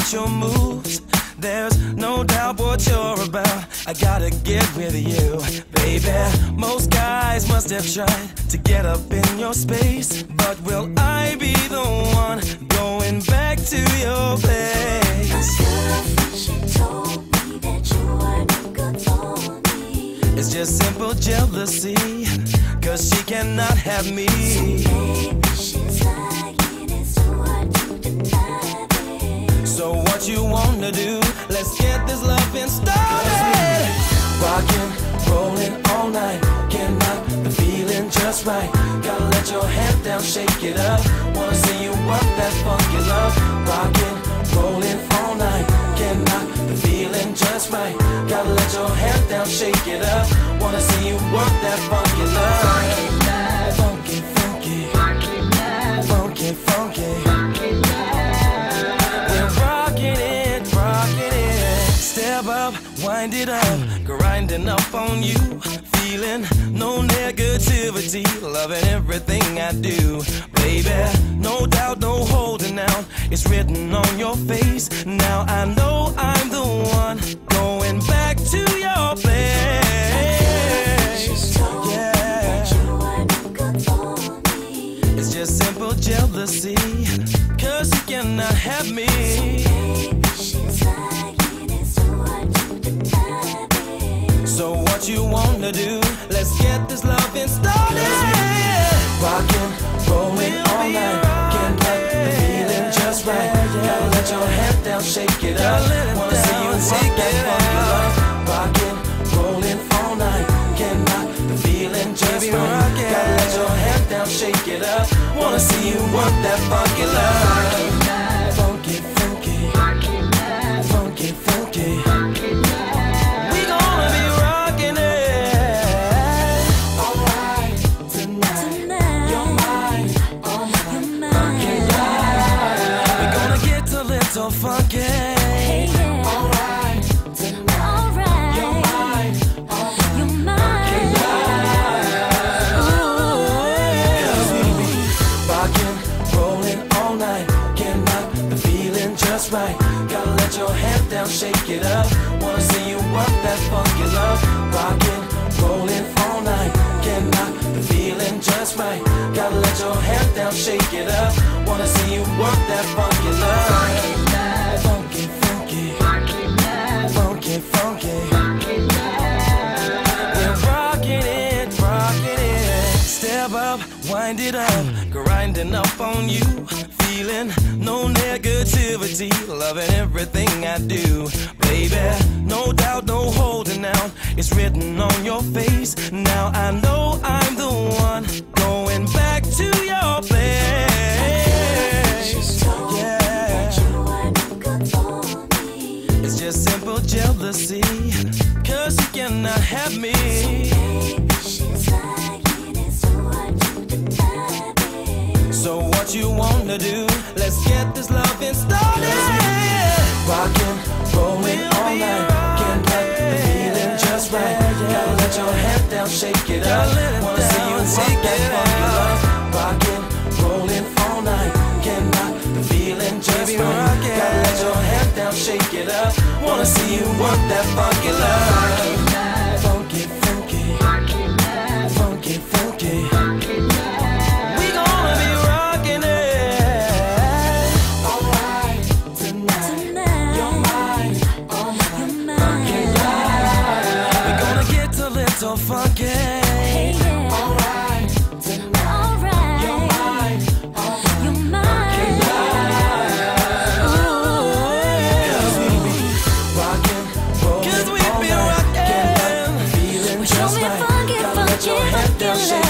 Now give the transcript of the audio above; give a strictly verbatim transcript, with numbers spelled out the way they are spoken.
at your moves. There's no doubt what you're about. I gotta get with you, baby. Most guys must have tried to get up in your space, but will I be the one going back to your place? My girlfriend, she told me that you weren't good for me. It's just simple jealousy, cause she cannot have me. So maybe she's lying, it's too hard to deny it. So what you wanna do? Let's get this loving started. Rockin', rollin' all night, can't knock the feeling just right. Gotta let your head down, shake it up. Wanna see you work that funky love. Rockin', rollin' all night, can't knock the feeling just right. Gotta let your head down, shake it up. Wanna see you work that funky love. Funky, funky, funky, funky. We're rockin' it, rockin' it. Step up, wind it up, grinding up on you. Feeling no negativity, loving everything I do, baby. No doubt, no holding out, it's written on your face. Now I know I'm the one going back to your place. Yeah, it's just simple jealousy, cause you cannot have me. So what you wanna do? Let's get this loving started. Rockin', rollin' all night, can't let the feeling just right. Gotta let your head down, shake it up. Wanna see you work that funky love. Rockin', rollin' all night, can't knock the feeling just right. Gotta let your head down, shake it up. Wanna see you work that funky love. Funky, funky, funky, funky. So funky, hey, yeah. Alright, tonight. Alright, you're mine, alright. You're mine, cause we be rockin', rollin' all night, can't knock the feeling just right. Gotta let your head down, shake it up. Wanna see you work that funky love. Rockin', rollin' all night, can't knock the feeling just right. Gotta let your head down, shake it up. Wanna see you work that funky love. Funky, funky, funky, funky. We're rockin' it, rockin' it. Step up, wind it up, grinding up on you. Feeling no negativity, loving everything I do, baby. No doubt, no holding out, it's written on your face. Now I know I'm the one going back to your place. It's just simple jealousy, cause you cannot have me. So what you wanna do? Let's get this loving started. Rockin', rollin' all night, can't let the feeling just right. Gotta let your head down, shake it up. Wanna see you work that funky love. Rockin', rollin' all night, can't knock the feeling just right. Gotta let your head down, shake it up. Wanna see you work that funky love. Funky, funky, funky, funky. We gonna be rockin' it. Alright, tonight, you're mine, alright. We gonna get a little funky. Hey, yeah. Alright, tonight, alright. You're mine, alright. You're mine. Cause we be rockin', rollin', all night, can't let the feeling just right. Gotta let your head down, shake